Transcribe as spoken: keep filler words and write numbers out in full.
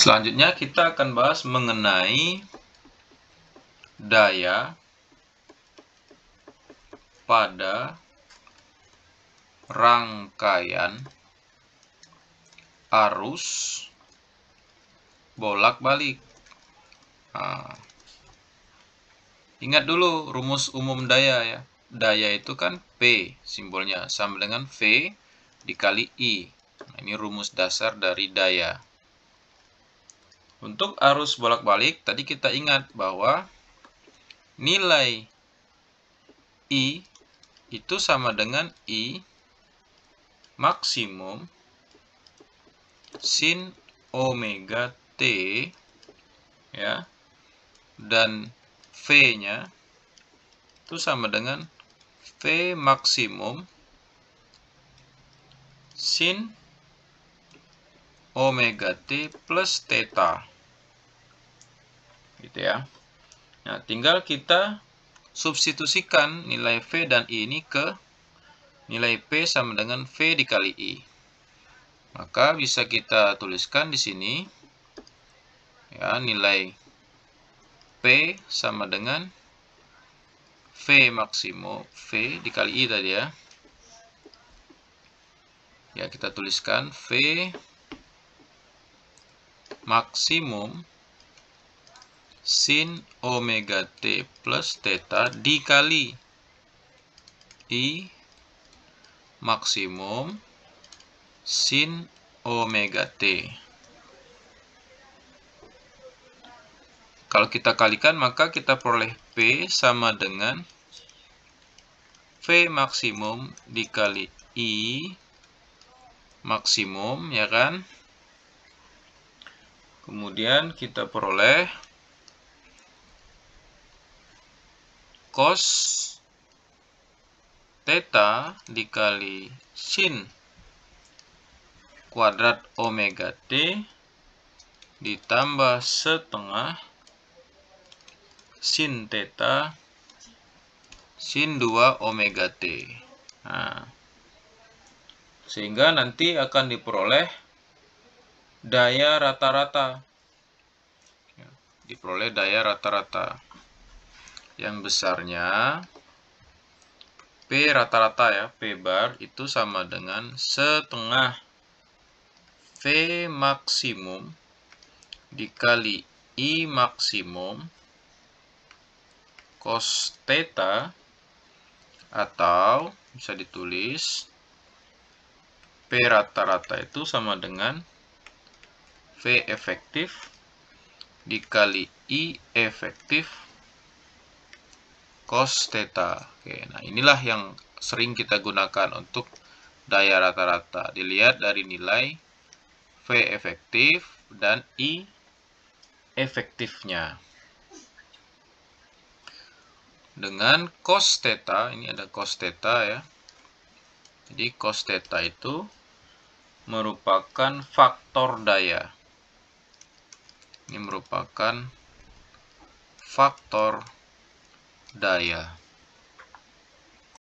Selanjutnya kita akan bahas mengenai daya pada rangkaian arus bolak-balik. Nah, ingat dulu rumus umum daya ya. Daya itu kan P, simbolnya sama dengan V dikali I. Nah, ini rumus dasar dari daya. Untuk arus bolak-balik, tadi kita ingat bahwa nilai I itu sama dengan I maksimum sin omega T ya, dan V-nya itu sama dengan V maksimum sin omega T plus theta. Gitu ya. Nah, tinggal kita substitusikan nilai V dan I ini ke nilai P sama dengan V dikali I. Maka bisa kita tuliskan di sini ya, nilai P sama dengan V maksimum V dikali I tadi ya. Ya, kita tuliskan V maksimum sin omega T plus theta dikali I maksimum sin omega T. Kalau kita kalikan, maka kita peroleh P sama dengan V maksimum dikali I maksimum, ya kan? Kemudian kita peroleh cos theta dikali sin kuadrat omega T ditambah setengah sin theta sin dua omega T. Nah, sehingga nanti akan diperoleh daya rata-rata. Diperoleh daya rata-rata yang besarnya P rata-rata ya, P bar itu sama dengan setengah V maksimum dikali I maksimum cos theta, atau bisa ditulis P rata-rata itu sama dengan V efektif dikali I efektif cos theta. Oke, nah inilah yang sering kita gunakan untuk daya rata-rata. Dilihat dari nilai V efektif dan I efektifnya. Dengan cos theta, ini ada cos theta ya. Jadi cos theta itu merupakan faktor daya. Ini merupakan faktor daya.